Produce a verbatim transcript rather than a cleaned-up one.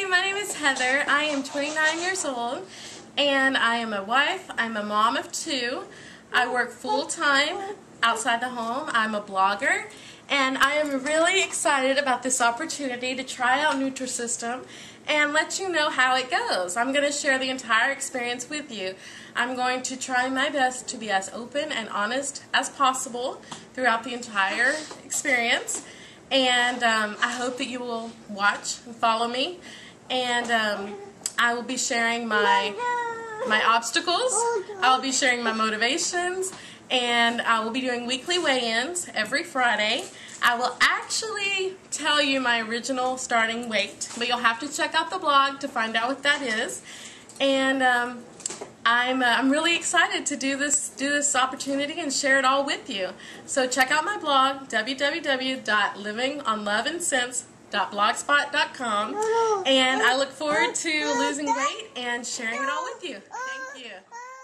my name is Heather. I am twenty-nine years old and I am a wife. I'm a mom of two. I work full-time outside the home. I'm a blogger and I am really excited about this opportunity to try out Nutrisystem and let you know how it goes. I'm going to share the entire experience with you. I'm going to try my best to be as open and honest as possible throughout the entire experience. And um, I hope that you will watch and follow me. And um, I will be sharing my my obstacles. I will be sharing my motivations. And I will be doing weekly weigh-ins every Friday. I will actually tell you my original starting weight, but you'll have to check out the blog to find out what that is. And um, I'm, uh, I'm really excited to do this, do this opportunity and share it all with you. So check out my blog, w w w dot living on love and sense dot blogspot dot com, and I look forward to losing weight and sharing it all with you. Thank you.